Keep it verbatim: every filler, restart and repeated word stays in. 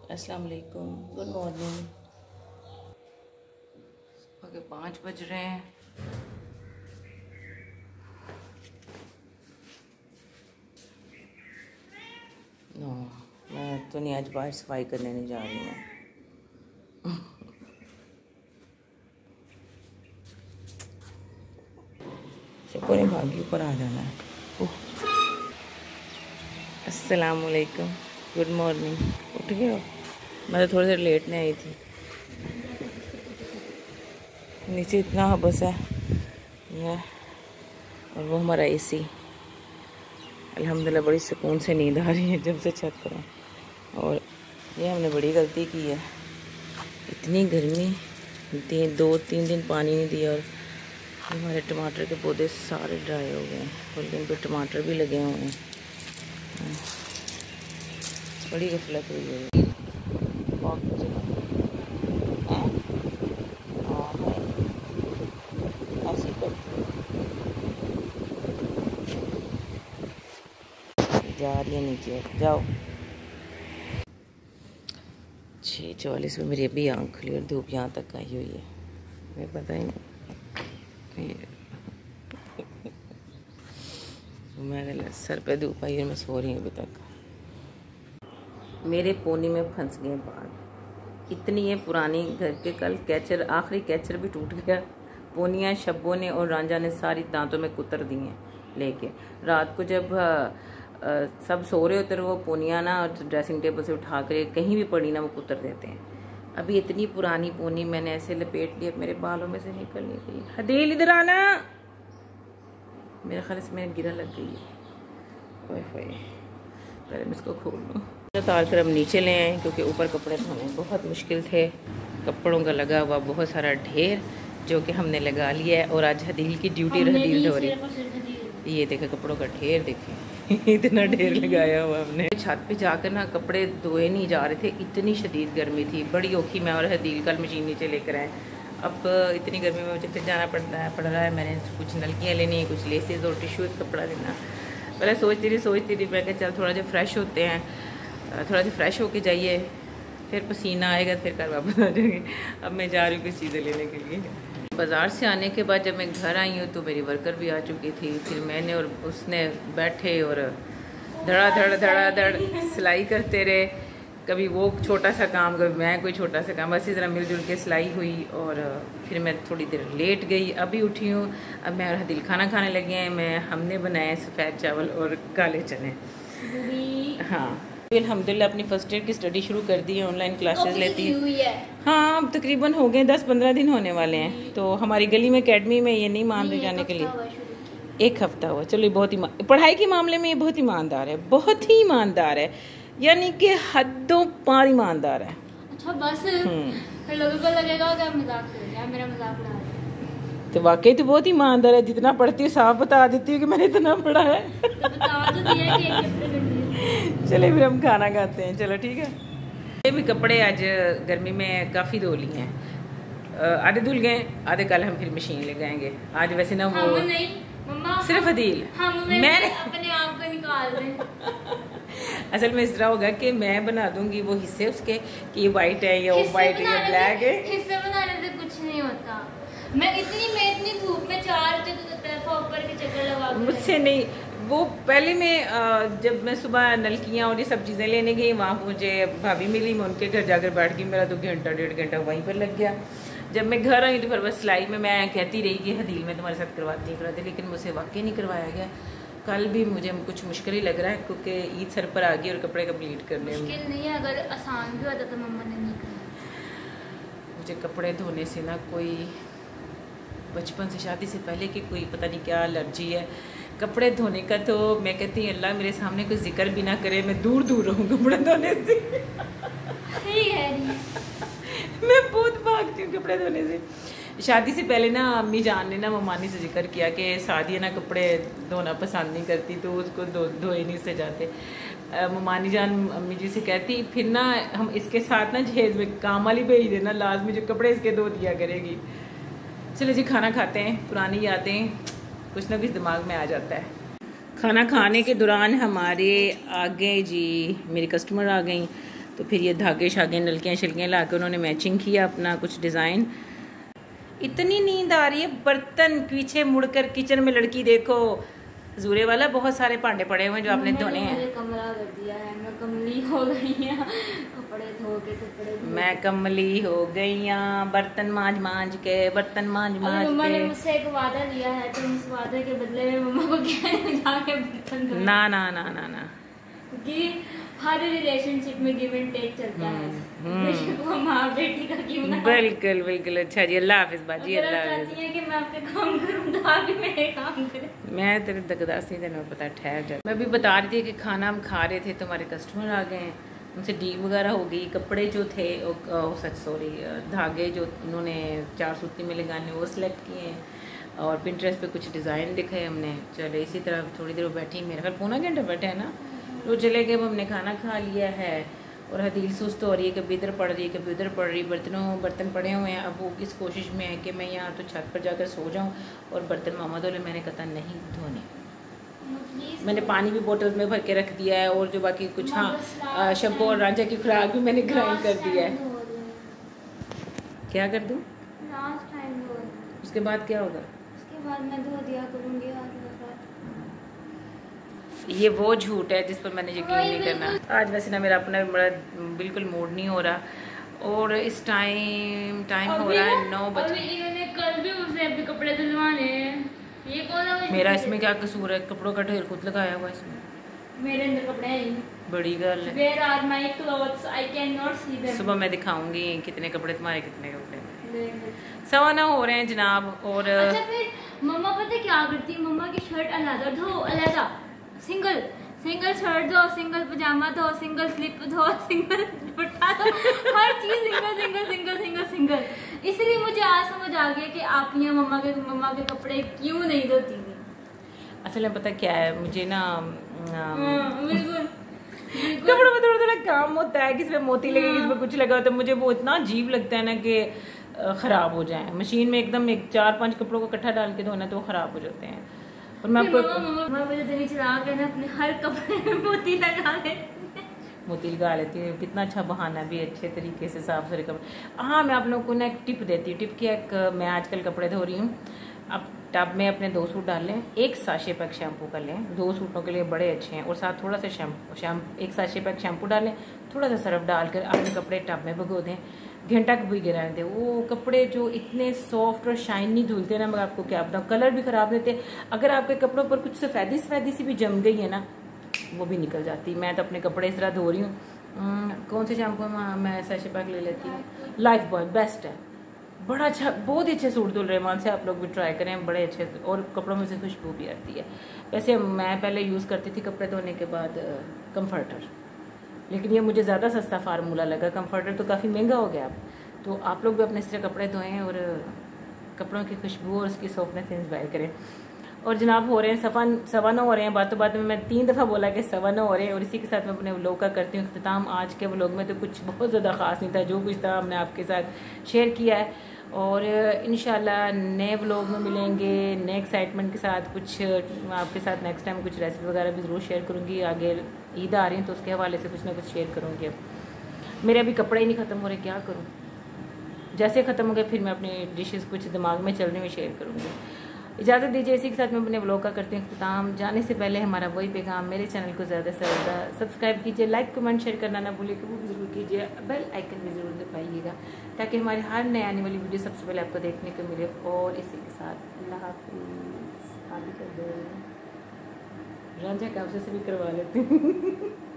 अस्सलाम वालेकुम, good morning. Okay, पाँच बज रहे हैं। नो, मैं तो नहीं, आज बाहर सफाई करने नहीं जा रही मैं। पूरे भागी ऊपर आ जाना है। अस्सलाम वालेकुम, गुड मॉर्निंग। उठ गए हो? मैं तो थोड़ी देर लेट नहीं आई थी। नीचे इतना हबस है और वो हमारा एसी। अल्हम्दुलिल्लाह बड़ी सुकून से नींद आ रही है जब से छत पर। और ये हमने बड़ी गलती की है, इतनी गर्मी, तीन दो तीन दिन पानी नहीं दिया और हमारे टमाटर के पौधे सारे ड्राई हो गए हैं और इन पर टमाटर भी लगे हुए हैं। बड़ी गफलत हुई है। ऐसी जा रही है नीचे, जाओ। छः चौवालीस में मेरी अभी आँख खुली और धूप यहाँ तक आई हुई है, मुझे पता ही नहीं। मैं सर पे धूप आई और मैं सो रही हूँ अभी तक। मेरे पोनी में फंस गए बाल, इतनी है पुरानी घर के। कल कैचर, आखिरी कैचर भी टूट गया। पोनियाँ शब्बों ने और रांझा ने सारी दांतों में कुतर दी हैं लेके। रात को जब आ, आ, सब सो रहे होते वो पोनियाँ ना और ड्रेसिंग टेबल से उठा कर कहीं भी पड़ी ना वो कुतर देते हैं। अभी इतनी पुरानी पोनी मैंने ऐसे लपेट ली, अब मेरे बालों में से निकल नहीं गई। हदील इधर आना, मेरे ख्याल से मेरे गिरा लग गई है। ओए होए, पहले मैं इसको खोल लूँ। उतार कर हम नीचे ले आए क्योंकि ऊपर कपड़े धोने बहुत मुश्किल थे। कपड़ों का लगा हुआ बहुत सारा ढेर जो कि हमने लगा लिया है और आज हदील की ड्यूटी हदील धो रही। ये देखे कपड़ों का ढेर, देखे इतना ढेर लगाया हुआ हमने। छत पे जाकर ना कपड़े धोए नहीं जा रहे थे, इतनी शदीद गर्मी थी। बड़ी औखी मैं और हदील कल मशीन नीचे लेकर आए। अब इतनी गर्मी में मुझे फिर जाना पड़ता है पड़ रहा है। मैंने कुछ नलकियाँ लेनी, कुछ लेसेस और टिश्यू कपड़ा लेना। पहले सोचती रही सोचती रही मैं चल थोड़ा जो फ्रेश होते हैं, थोड़ा सा फ्रेश होके जाइए, फिर पसीना आएगा फिर घर वापस आ जाएंगे। अब मैं जा रही हूँ कुछ चीज़ें लेने के लिए। बाज़ार से आने के बाद जब मैं घर आई हूँ तो मेरी वर्कर भी आ चुकी थी। फिर मैंने और उसने बैठे और धड़ा धड़ धड़ा धड़ सिलाई करते रहे। कभी वो छोटा सा काम, कभी मैं कोई छोटा सा काम, बस इस तरह मिलजुल के सिलाई हुई। और फिर मैं थोड़ी देर लेट गई, अभी उठी हूँ। अब मैं और हदील खाना खाने लगे हैं। मैं हमने बनाए सफ़ेद चावल और काले चने। हाँ, अल्हम्दुलिल्लाह अपनी फर्स्ट ईयर की स्टडी शुरू कर दी है, ऑनलाइन क्लासेस लेती है। हाँ, अब तकरीबन हो गए दस पंद्रह दिन होने वाले हैं। तो हमारी गली में एकेडमी में ये नहीं मान रहे जाने के लिए, एक हफ्ता हुआ। चलो, बहुत ही पढ़ाई के मामले में ये बहुत ईमानदार है, बहुत ही ईमानदार है, यानी कि हदों पार ईमानदार है। अच्छा बस फिर लोगों को लगेगा कि मजाक कर रहे हैं, मेरा मजाक उड़ा रहे हैं। तो वाकई तो बहुत ईमानदार है, जितना पढ़ती है साफ बता देती है कि मैंने इतना पढ़ा है। तो बता तो दिया कि चले फिर हम खाना खाते हैं। चलो ठीक है। ये भी कपड़े आज गर्मी में काफ़ी धो लिए हैं, आधे धुल गए, आधे कल हम फिर मशीन ले जाएंगे। आज वैसे ना वो नहीं मम्मा, सिर्फ हदील मैं अपने आप को निकाल दें। असल में इस तरह होगा कि मैं बना दूंगी वो हिस्से उसके कि ये वाइट है या वो वाइट है या ब्लैक है। हिस्से बनाने से कुछ नहीं होता। मैं इतनी मैं इतनी धूप में चार तरफा ऊपर के चक्कर लगा, मुझसे नहीं। वो पहले मैं जब मैं सुबह नलकियाँ और ये सब चीज़ें लेने गई, वहाँ मुझे भाभी मिली, मैं उनके घर जाकर बैठ गई। मेरा तो घंटा डेढ़ घंटा वहीं पर लग गया। जब मैं घर आई तो फिर बस सिलाई में मैं कहती रही कि हदील मैं तुम्हारे साथ करवाती करवाती, लेकिन मुझसे वाकई नहीं करवाया गया। कल भी मुझे कुछ मुश्किल ही लग रहा है क्योंकि ईद सर पर आ गई और कपड़े कंप्लीट करने में मुश्किल नहीं है। अगर आसान भी होता तो मम्मा ने नहीं करा। मुझे कपड़े धोने से ना कोई बचपन से, शादी से पहले की कोई पता नहीं क्या एलर्जी है कपड़े धोने का। तो मैं कहती हूँ अल्लाह मेरे सामने कोई जिक्र भी ना करे, मैं दूर दूर रहूँ कपड़े धोने से। मैं बहुत भागती हूँ कपड़े धोने से। शादी से पहले ना अम्मी जान ने ना ममानी से जिक्र किया कि सादिया ना कपड़े धोना पसंद नहीं करती तो उसको धो धोए नहीं से जाते। ममानी जान अम्मी जी से कहती फिर ना हम इसके साथ ना जहेज में काम वाली भेज देना, लाजमी जो कपड़े इसके धो दिया करेगी। चलो जी खाना खाते हैं, पुरानी यादें कुछ ना कुछ दिमाग में आ जाता है। खाना खाने के दौरान हमारे आगे जी मेरी कस्टमर आ गई। तो फिर ये धागे शागे नलकियाँ शलकियाँ ला के उन्होंने मैचिंग किया अपना कुछ डिज़ाइन। इतनी नींद आ रही है, बर्तन पीछे मुड़कर किचन में लड़की देखो, जूरे वाला बहुत सारे भांडे पड़े हुए हैं जो आपने धोने हैं। कमला कर दिया है, मैं कमली हो गई हूं, कपड़े धो के कपड़े धो मैं कमली हो गई हूं, बर्तन मांज मांज के बर्तन मांज मांज के। मम्मा ने मुझसे एक वादा लिया है, तो उस वादे के बदले में मम्मा को क्या जाके बर्तन धो। ना ना ना ना ना, क्योंकि हर रिलेशनशिप में गिव एंड टेक चलता है, वो माँ बेटी का क्यों ना। बिल्कुल बिल्कुल। अच्छा जी, अल्लाह हाफिज बाजी, अल्लाह हाफिज। चाहती है कि मैं आपके काम करूं तो आप भी मेरे काम करें। मैं तेरे दगदासी तेरे पता ठहर जा। मैं भी बता रही थी कि खाना हम खा रहे थे तो हमारे कस्टमर आ गए हैं, उनसे डील वगैरह हो गई। कपड़े जो थे ओ, सच सॉरी धागे जो उन्होंने चार सूती में लगाने वो सिलेक्ट किए हैं, और पिंटरेस्ट पे कुछ डिज़ाइन दिखाए हमने। चले इसी तरह थोड़ी देर बैठी, मेरे ख्याल पौना घंटा बैठे हैं ना, तो चले गए। अब हमने खाना खा लिया है और हदील सुस्त हो रही है, कभी इधर पड़ रही है कभी उधर पड़ रही है। बर्तनों बर्तन पड़े हुए हैं। अब वो किस कोशिश में है कि मैं यहाँ तो छत पर जाकर सो जाऊँ और बर्तन मामा धोले। मैंने कहा नहीं धोने, मैंने पानी भी बोतल में भर के रख दिया है, और जो बाकी कुछ हाँ शब्बो और रांझा की खुराक भी मैंने ग्राइंड कर दिया है। क्या कर दूँ? लास्ट टाइम धो, उसके बाद क्या होगा? उसके बाद मैं धो दिया करूँगी। ये वो झूठ है जिस पर मैंने यकीन नहीं करना। आज वैसे ना मेरा अपना बड़ा बिल्कुल मूड नहीं हो रहा, और इस टाइम टाइम हो रहा है नौ बजे। कल भी उसने अपने कपड़े धुलवाने हैं, ये कौन है? मेरा इसमें क्या कसूर है? कपड़ों का ढेर खुद लगाया हुआ इसमें, मेरे अंदर कपड़े हैं। बड़ी गल है। Where are my clothes? I cannot see them. सुबह मैं दिखाऊंगी कितने कपड़े तुम्हारे कितने कपड़े। सवा ना हो रहे हैं जनाब। और अच्छा फिर मम्मा पता क्या करती है, मम्मा की शर्ट अलग धो, अलग सिंगल सिंगल शर्ट धो, सिंगल पजामा धो, सिंगल स्लिप धो, सिंगल दुपट्टा धो, हर चीज single single single single single. इसलिए मुझे आज समझ आ गया कि आप यहाँ मम्मा के मम्मा के कपड़े क्यों नहीं धोती थी। असल में पता क्या है, मुझे ना बिल्कुल कपड़ों में थोड़ा थोड़ा काम होता है, किसी में मोती लगे किसी में कुछ लगा, तो मुझे वो इतना अजीब लगता है ना कि खराब हो जाए। मशीन में एकदम एक चार पांच कपड़ों को इकट्ठा डाल के धोना तो वो खराब हो जाते हैं। और मैं आपको मम्मा मुझे दिन चला के ना अपने हर कपड़े में मोती लगा लेती मोती लगा लेती हूँ। कितना अच्छा बहाना भी, अच्छे तरीके से साफ सुथरे कपड़े। हाँ, मैं आप लोगों को ना एक टिप देती हूँ। टिप की एक, मैं आजकल कपड़े धो रही हूँ। अब टब में अपने दो सूट डाल लें, एक साशे पैक शैम्पू कर लें, दो सूटों के लिए बड़े अच्छे हैं, और साथ थोड़ा सा शैम्पू शैम्पू एक साशे पैक शैम्पू डालें, थोड़ा सा सर्फ डालकर अपने कपड़े टब में भगो दें, घंटा कभी गिरा दें। वो कपड़े जो इतने सॉफ्ट और शाइनी धुलते ना, मैं आपको क्या बताऊँ, कलर भी ख़राब रहते। अगर आपके कपड़ों पर कुछ सफ़ेदी सफ़ेदी सी भी जम गई है ना, वो भी निकल जाती। मैं तो अपने कपड़े इस तरह धो रही हूँ। कौन से शैम्पू में मैं साशे पैक ले लेती हूँ, लाइफ बॉय बेस्ट है, बड़ा अच्छा, बहुत ही अच्छे सूट धुल रहे मान से। आप लोग भी ट्राई करें, बड़े अच्छे, और कपड़ों में से खुशबू भी आती है। वैसे मैं पहले यूज़ करती थी कपड़े धोने के बाद कंफर्टर, लेकिन ये मुझे ज़्यादा सस्ता फार्मूला लगा। कंफर्टर तो काफ़ी महंगा हो गया अब। तो आप लोग भी अपने इस तरह कपड़े धोएं और कपड़ों की खुशबू और उसकी सॉफ्टनेस इंजॉय करें। और जनाब हो रहे हैं सवा सवा नौ हो रहे हैं। बातों बातों में मैं तीन दफ़ा बोला कि सवा नौ हो रहे हैं, और इसी के साथ मैं अपने व्लॉग का करती हूँ अख्तिताम। आज के व्लॉग में तो कुछ बहुत ज़्यादा ख़ास नहीं था, जो कुछ था हमने आपके साथ शेयर किया है। और इंशाल्लाह नए व्लॉग में मिलेंगे, नए एक्साइटमेंट के साथ। कुछ आपके साथ नेक्स्ट टाइम कुछ रेसिपी वगैरह भी ज़रूर शेयर करूँगी। आगे ईद आ रही है तो उसके हवाले से कुछ ना कुछ शेयर करूँगी। अब मेरे अभी कपड़े ही नहीं ख़त्म हो रहे, क्या करूँ? जैसे ख़त्म हो गए फिर मैं अपनी डिशेस कुछ दिमाग में चल रही हुई शेयर करूँगी। इजाज़त दीजिए, इसी के साथ मैं अपने व्लॉग का करती हूँ अख्तिताम। जाने से पहले हमारा वही पैगाम, मेरे चैनल को ज़्यादा से ज़्यादा सब्सक्राइब कीजिए, लाइक कमेंट शेयर करना ना भूलिए, वो भी ज़रूर कीजिए, बेल आइकन भी ज़रूर दबाइएगा ताकि हमारी हर नए आने वाली वीडियो सबसे पहले आपको देखने को मिले। और इसी के साथ अल्लाह हाफ़िज़। आगे कर दो, रांझा काबसे से भी करवा लेते हैं।